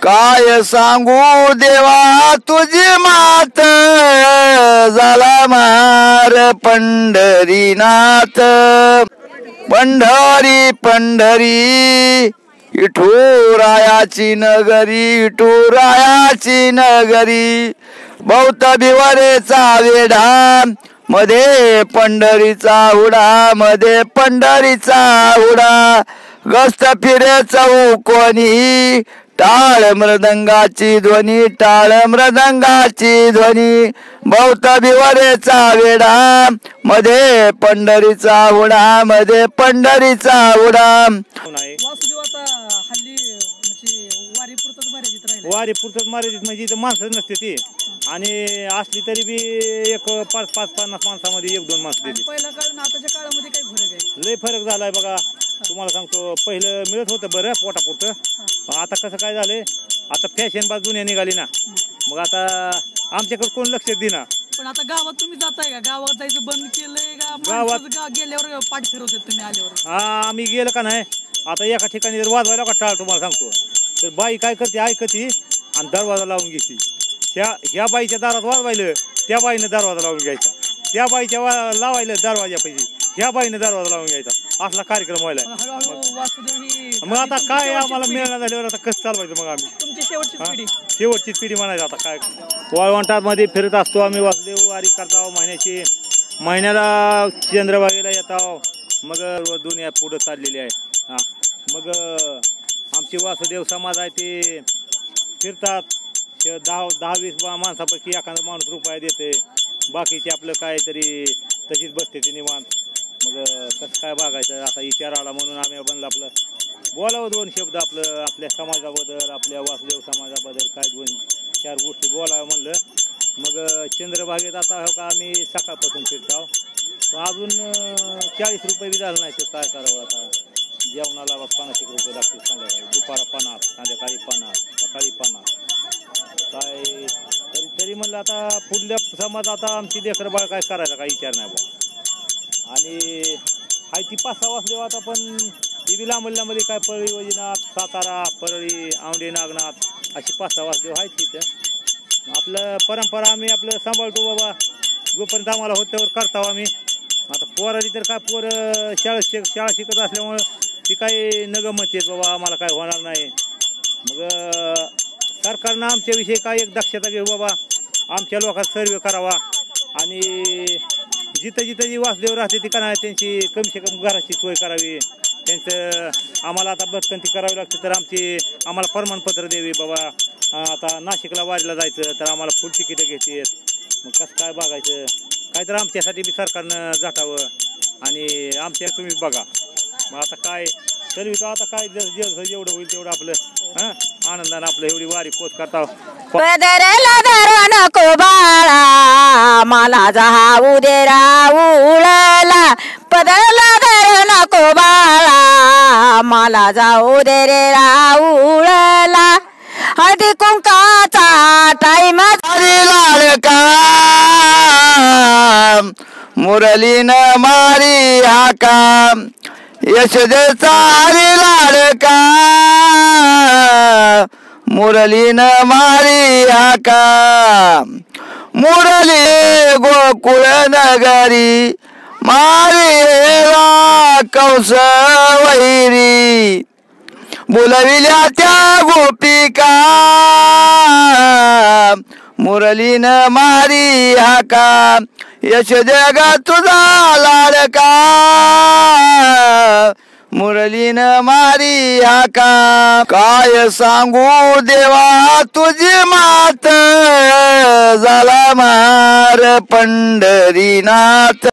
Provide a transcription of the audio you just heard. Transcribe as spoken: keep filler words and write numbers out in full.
काय सांगू देवा तुझी मात, झाला मार पंढरीनाथ. पंढरी पंढरी विठुरायाची नगरी, विठुरायाची नगरी. बहुत भिवरेचा वेढा, मध्ये पंढरीचा उडा, मध्ये पंढरीचा उडा. गस्त फिरे चौकोनी, टाळ मृदंगाची ध्वनी, टाळ मृदंगाची ध्वनी. बहुत भिवरेचा वेढा, मध्ये पंढरीचा उडा, मध्ये पंढरीचा उडा. वारी पुरतच मर्यादित म्हणजे इथं माणसं नसते ती, आणि असली तरी बी एक पाच पाच पन्नास माणसामध्ये एक दोन माणसं देते. पहिल्या काळ आताच्या काळामध्ये काही फरक आहे? लय फरक झालाय बघा. तुम्हाला सांगतो, पहिलं मिळत होतं बरं पोटापुरतं, आता कसं काय झालंय, आता फॅशन बाज दुनिया निघाली ना, मग आता आमच्याकडे कोण लक्ष देना. पण आता गावात तुम्ही जाताय का? गावात जायचं बंद केलंय का? गावात गेल्यावर पाठ फिरवतात तुम्ही आल्यावर? हा, आम्ही गेलं का नाही, आता एका ठिकाणी जर वाजवायला का टाळ तुम्हाला सांगतो, तर बाई काय करते, ऐकती आणि दरवाजा लावून घेते. ह्या ह्या बाईच्या दारात वाजवायलं, त्या बाईनं दरवाजा लावून घ्यायचा. त्या बाईच्या लावायला दरवाजापाशी, ह्या बाईनं दरवाजा लावून घ्यायचा. असला कार्यक्रम व्हायला. मग आता काय आम्हाला मिळणार झाल्यावर आता कसं चालवायचं? मग आम्ही तुमची शेवटची पिढी शेवटची पिढी म्हणायचं. आता काय वाळवंटामध्ये फिरत असतो आम्ही, वासुदेव वारी करतो महिन्याची. महिन्याला चंद्रभागेला येतो. मग दुनिया पुढं चाललेली आहे. हा, मग आमची वासुदेव समाज आहे ते फिरतात. दहा दहा वीस माणसापैकी एखादा माणूस रुपया देते, बाकीचे आपलं काय तरी तशीच बसते ते निवांत. मग कसं काय बघायचं असा विचार आला, म्हणून आम्ही बनलं आपलं बोलावं दोन शब्द आपलं आपल्या समाजाबद्दल, आपल्या वासुदेव समाजाबद्दल काय दोन चार गोष्टी बोलावं म्हणलं. मग चंद्रभागेत आता हो का आम्ही सकाळपासून फिरतो. अजून चाळीस रुपये बी झालं नाही, तर काय करावं आता. जेवणाला पन्नास एक रुपये लागतील संध्याकाळी, दुपारा पन्नास, संध्याकाळी पन्नास, सकाळी पन्नास. काय तरी तरी म्हणलं आता पुढल्या समाज आता आमची लेकर बाळ काय करायचं काय विचार नाही बा. आणि हाय ती पाच सहा वाजले आता, पण ती बी लांबली लांबली काय परळी वैजनाथ, सातारा, परळी, औंढे, नागनाथ अशी पाच सहा वाजले आहेत तिथं. आपलं परंपरा आम्ही आपलं सांभाळतो बाबा, जोपर्यंत आम्हाला होत त्यावर करताव आम्ही. आता पोराची तर काय पोर शाळा शिक शाळा शिकत असल्यामुळं ती काही नगमत येत बाबा, आम्हाला काय होणार नाही. मग सरकारनं आमच्याविषयी काय एक दक्षता घेऊ बाबा, आमच्या लोकांचा सर्वे करावा. आणि जिथं जिथं जी वासुदेव राहते ती का नाही, त्यांची कमी से कम घराची सोय करावी. त्यांचं आम्हाला आता बदकंती करावी लागते, तर आमची आम्हाला प्रमाणपत्र द्यावी बाबा. आता नाशिकला वारीला जायचं तर आम्हाला फुल तिकीटं घेतात. मग कसं काय बघायचं, काय तर आमच्यासाठी बी सरकारनं झटावं. आणि आमच्या तुम्ही बघा. मग आता काय सर्विस आता काय जसं जेवढं होईल तेवढं आपलं हा आनंदानं आपलं एवढी वारी पोच करता. पदरला धरू नको बाळा, मला जाऊ दे राऊळला. पदरला धरू नको बाळा, मला जाऊ दे रे राऊळला. हळदी कुंकाचा टाईम लाडका, मुरलीनं मारी हाका. यशोदेचा हरी लाडका, मुरलीनं मारी हाका. मुरली गोकुळ नगरी, मारी कंस वैरी. बोलविल्या त्या गोपिका, मुरलीनं मारी हाका. यशोदे ग तुझा लाडका, मुरलीनं मारी हाका. काय सांगू देवा तुझी मात, झाला मार पंढरीनाथ.